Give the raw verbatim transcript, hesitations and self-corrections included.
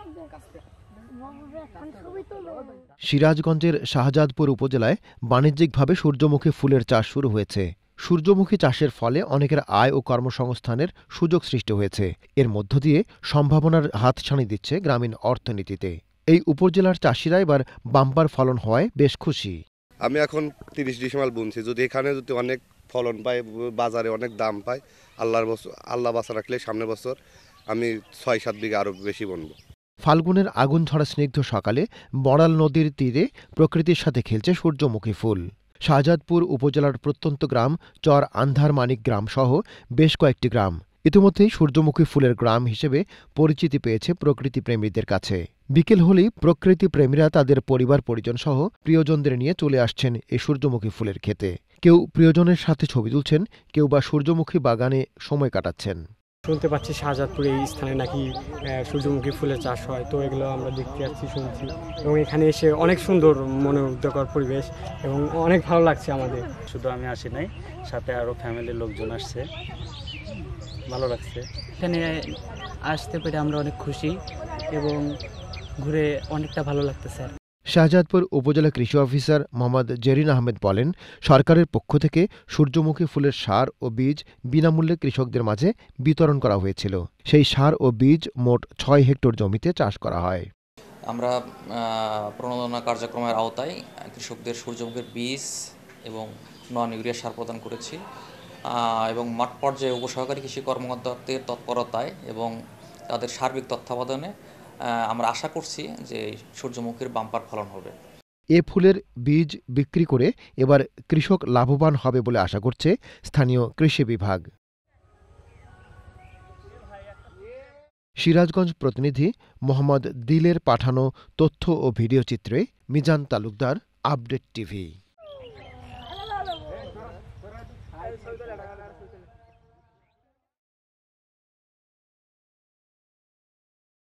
সিরাজগঞ্জের শাহজাদপুর উপজেলায় বাণিজ্যিকভাবে সূর্যমুখী ফুলের চাষ শুরু হয়েছে। সূর্যমুখী চাষের ফলে অনেকের আয় ও কর্মসংস্থানের সুযোগ সৃষ্টি হয়েছে। এর মধ্য দিয়ে সম্ভাবনার হাতছানি দিচ্ছে গ্রামীণ অর্থনীতিতে। এই উপজেলার চাষিরা এবার বাম্পার ফলন হওয়ায় বেশ খুশি। আমি এখন তিরিশ ডিসেম্বর বুনছি, যদি এখানে যদি অনেক ফলন পাই, বাজারে অনেক দাম পাই, আল্লাহর বছর আল্লাহ বাঁচা রাখলে সামনের বছর আমি ছয় সাত বিঘা আরও বেশি বুনব। ফাল্গুনের আগুন ঝরা স্নিগ্ধ সকালে বড়াল নদীর তীরে প্রকৃতির সাথে খেলছে সূর্যমুখী ফুল। শাহজাদপুর উপজেলার প্রত্যন্ত গ্রাম চর আন্ধার মানিক গ্রাম সহ বেশ কয়েকটি গ্রাম ইতিমধ্যেই সূর্যমুখী ফুলের গ্রাম হিসেবে পরিচিতি পেয়েছে প্রকৃতি প্রেমীদের কাছে। বিকেল হলেই প্রকৃতি প্রেমীরা তাদের পরিবার পরিজন সহ প্রিয়জনদের নিয়ে চলে আসছেন এই সূর্যমুখী ফুলের ক্ষেতে। কেউ প্রিয়জনের সাথে ছবি তুলছেন, কেউ বা সূর্যমুখী বাগানে সময় কাটাচ্ছেন। শুনতে পাচ্ছি শাহজাদপুরে এই স্থানে নাকি সূর্যমুখী ফুলের চাষ হয়, তো এগুলো আমরা দেখতে যাচ্ছি, শুনছি, এবং এখানে এসে অনেক সুন্দর মনোমুগ্ধকর পরিবেশ এবং অনেক ভালো লাগছে আমাদের। শুধু আমি আসি নাই, সাথে আরও ফ্যামিলির লোকজন আসছে, ভালো লাগছে। এখানে আসতে পেরে আমরা অনেক খুশি এবং ঘুরে অনেকটা ভালো লাগতেছে। শাহজাদপুর উপজেলা কৃষি অফিসার মোহাম্মদ জেরিন আহমেদ বলেন, সরকারের পক্ষ থেকে সূর্যমুখী ফুলের সার ও বীজ বিনামূল্যে কৃষকদের মাঝে বিতরণ করা হয়েছিল। সেই সার ও বীজ মোট ছয় হেক্টর জমিতে চাষ করা হয়। আমরা প্রণোদনা কার্যক্রমের আওতায় কৃষকদের সূর্যমুখীর বীজ এবং নন ইউরিয়া সার প্রদান করেছি এবং মাঠ পর্যায়ে উপসহকারী কৃষি কর্মকর্তাদের তৎপরতায় এবং তাদের সার্বিক তত্ত্বাবধানে আমরা আশা করছি যে সূর্যমুখীর বাম্পার ফলন হবে। এ ফুলের বীজ বিক্রি করে এবার কৃষক লাভবান হবে বলে আশা করছে স্থানীয় কৃষি বিভাগ। সিরাজগঞ্জ প্রতিনিধি মোহাম্মদ দিলের পাঠানো তথ্য ও ভিডিও চিত্রে মিজান তালুকদার, আপডেট টিভি।